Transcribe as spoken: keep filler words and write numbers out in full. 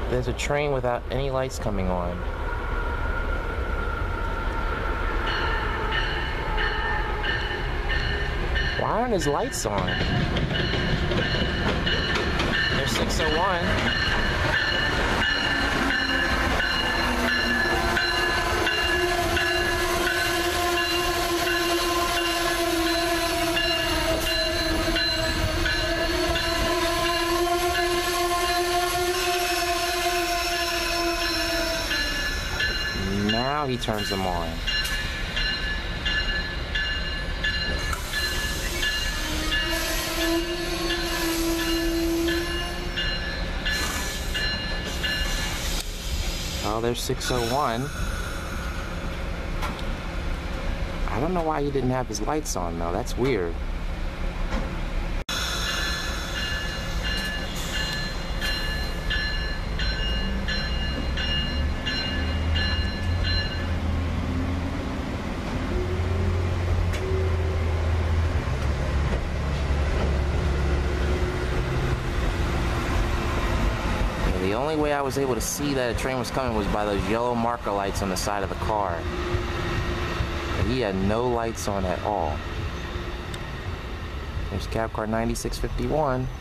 There's a train without any lights coming on. Why aren't his lights on? There's six oh one. Now he turns them on. Oh, there's six oh one. I don't know why he didn't have his lights on though. That's weird. The only way I was able to see that a train was coming was by those yellow marker lights on the side of the car. But he had no lights on at all. There's cab car ninety-six fifty-one.